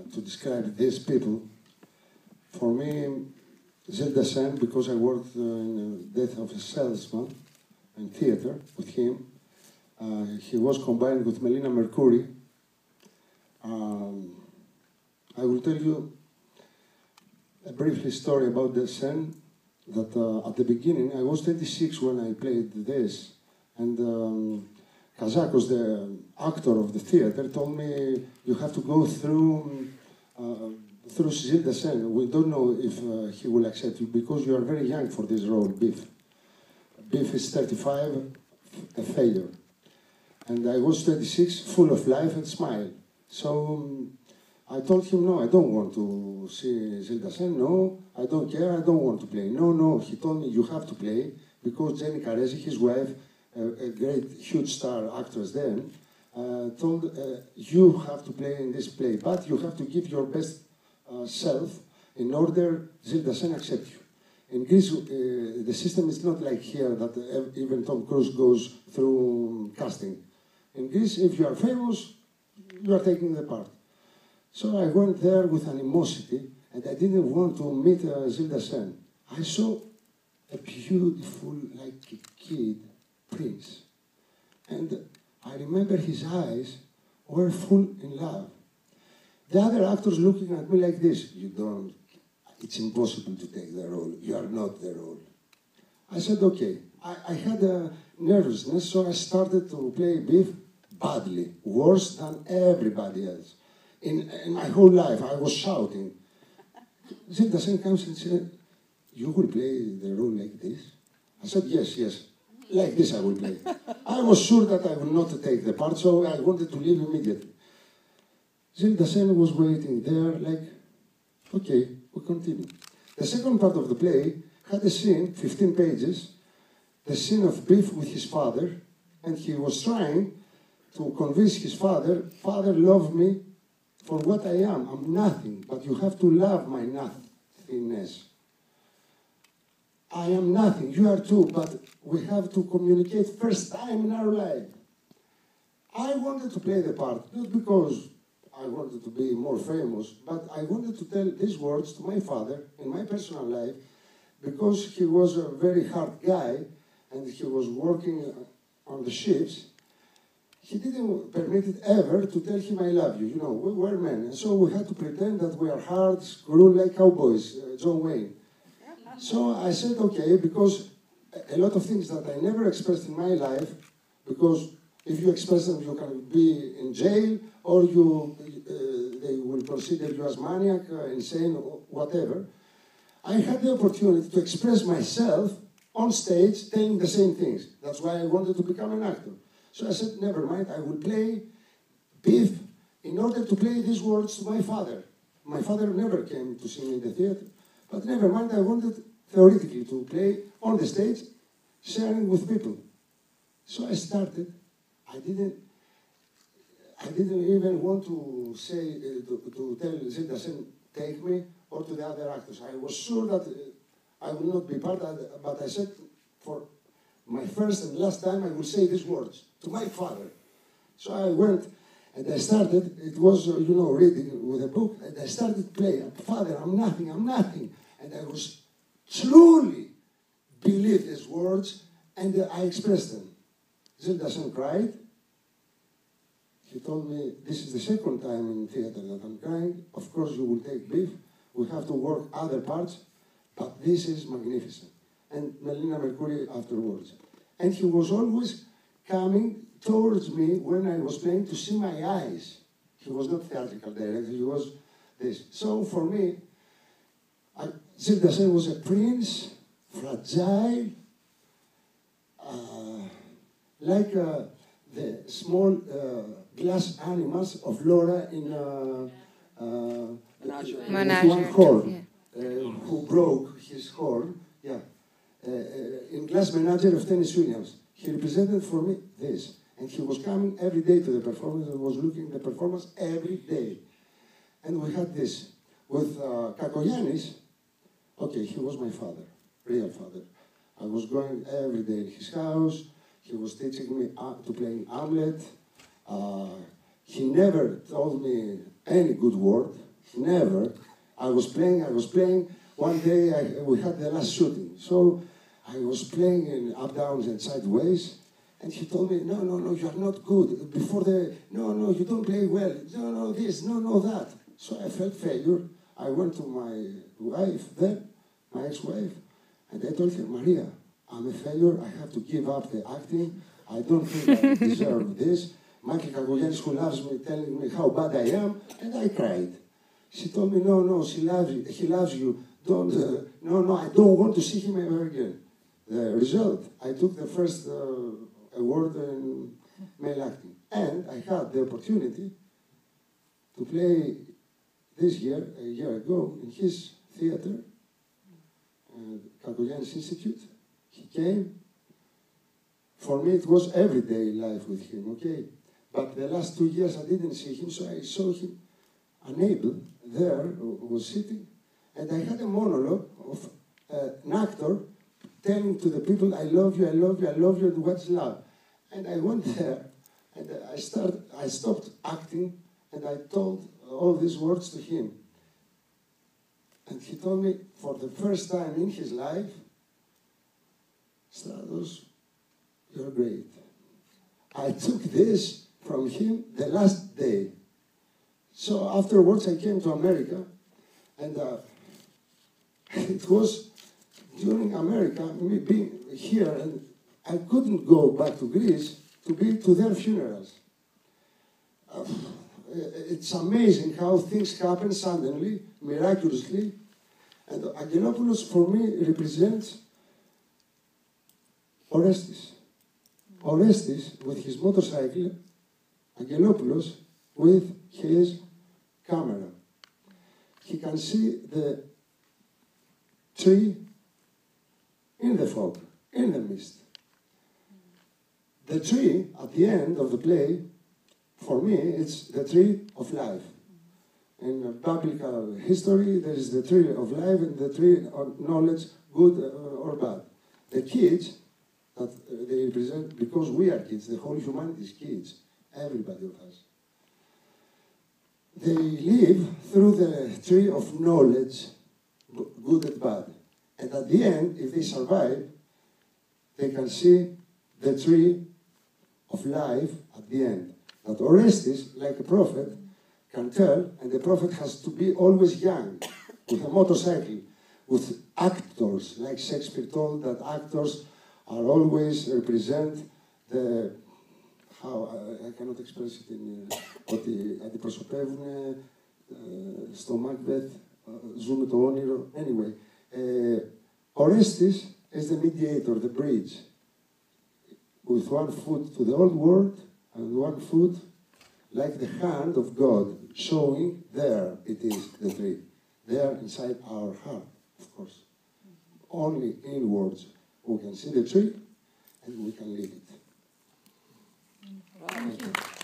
to describe these people, for me, Gilles Dassin, because I worked in the Death of a Salesman in theater with him. He was combined with Melina Mercouri. I will tell you a brief story about Dassin, that at the beginning, I was 26 when I played this, and Kazakos, the actor of the theater, told me, you have to go through Gilles Dassin. We don't know if he will accept you, because you are very young for this role, Biff. Biff is 35, a failure. And I was 26, full of life and smile. So I told him, no, I don't want to see Gilles Dassin. No, I don't care, I don't want to play. No, he told me, you have to play, because Jenny Caresi, his wife, a great, huge star actress then, told, you have to play in this play, but you have to give your best self in order Gilles Dassin accept you. In Greece, the system is not like here, that even Tom Cruise goes through casting. In Greece, if you are famous, you are taking the part. So I went there with animosity, and I didn't want to meet Gilles Dassin. I saw a beautiful, like a kid, prince. And I remember his eyes were full in love. The other actors looking at me like this, it's impossible to take the role, you are not the role. I said, okay. I had a nervousness, so I started to play Biff badly, worse than everybody else. In my whole life, I was shouting. Gilles Dassin comes and said, you will play the role like this? I said, yes, like this I will play. I was sure that I would not take the part, so I wanted to leave immediately. Gilles Dassin was waiting there like, okay, we continue. The second part of the play had a scene, 15 pages, the scene of Biff with his father, and he was trying to convince his father, Father, love me for what I am. I'm nothing, but you have to love my nothingness. I am nothing, you are too, but we have to communicate first time in our life. I wanted to play the part, not because I wanted to be more famous, but I wanted to tell these words to my father in my personal life, because he was a very hard guy, and he was working on the ships. He didn't permit it ever to tell him, I love you. You know, we were men, and so we had to pretend that we are hard, screw like cowboys, John Wayne. So I said, okay, because a lot of things that I never expressed in my life, because if you express them, you can be in jail, or they will consider you as maniac, insane, or whatever. I had the opportunity to express myself on stage, telling the same things. That's why I wanted to become an actor. So I said, never mind, I will play Biff in order to play these words to my father. My father never came to see me in the theater, but never mind, I wanted theoretically to play on the stage, sharing with people. So I started. I didn't even want to say, to tell Gilles Dassin, take me, or to the other actors. I was sure that I will not be part of it, but I said, for my first and last time, I will say these words to my father. So I went, and I started, it was, reading with a book, and I started playing, Father, I'm nothing, and I was truly believed these words, and I expressed them. Gilles Dassin cried. He told me, this is the second time in theater that I'm crying. Of course, you will take Biff. We have to work other parts, but this is magnificent. And Melina Mercouri afterwards. And he was always coming towards me when I was playing to see my eyes. He was not theatrical director, he was this. So for me, Gilles Dassin was a prince, fragile, like the small glass animals of Laura in one horn, who broke his horn, in Glass Menagerie of Tennessee Williams. He represented for me this, and he was coming every day to the performance and was looking at the performance every day. And we had this. With Kakoyannis, okay, he was my father, real father. I was going every day in his house. He was teaching me to play Hamlet. He never told me any good word. Never. I was playing. One day we had the last shooting. So I was playing in up, downs and sideways. And he told me, no, you are not good. No, you don't play well. No, this, no, that. So I felt failure. I went to my wife then, my ex-wife, and I told her, Maria, I'm a failure. I have to give up the acting. I don't think I deserve this. Michael Kagogiannis, who loves me, telling me how bad I am, and I cried. She told me, no, she loves you. He loves you. Don't, no, I don't want to see him ever again. The result, I took the first award in male acting. And I had the opportunity to play this year, a year ago, in his theater, Kagogiannis Institute. He came. For me, it was everyday life with him, okay? But the last 2 years, I didn't see him, so I saw him unable there, was sitting, and I had a monologue of an actor telling to the people, I love you, and what's love? And I went there, and I stopped acting, and I told all these words to him. And he told me, for the first time in his life, Stratos, you're great. I took this from him the last day. So afterwards I came to America, and it was during America, me being here, and I couldn't go back to Greece to be to their funerals. It's amazing how things happen suddenly, miraculously, and Angelopoulos for me represents Orestes. Orestes with his motorcycle, Angelopoulos with his camera. He can see the tree in the fog, in the mist. The tree, at the end of the play, for me, it's the tree of life. In biblical history, there is the tree of life and the tree of knowledge, good or bad. The kids, that they represent, because we are kids, the whole humanity is kids, everybody of us. They live through the tree of knowledge, good and bad. And at the end, if they survive, they can see the tree of life at the end. That Orestes, like a prophet, can tell, and the prophet has to be always young, with a motorcycle, with actors, like Shakespeare told that actors are always represent the, how, I cannot express it in, ότι αντιπροσωπεύουν στο Macbeth, ζούμε το όνειρο, anyway. Orestes is the mediator, the bridge, with one foot to the old world and one foot like the hand of God, showing there it is, the tree, there inside our heart, of course. Only inwards we can see the tree and we can live it. Thank you.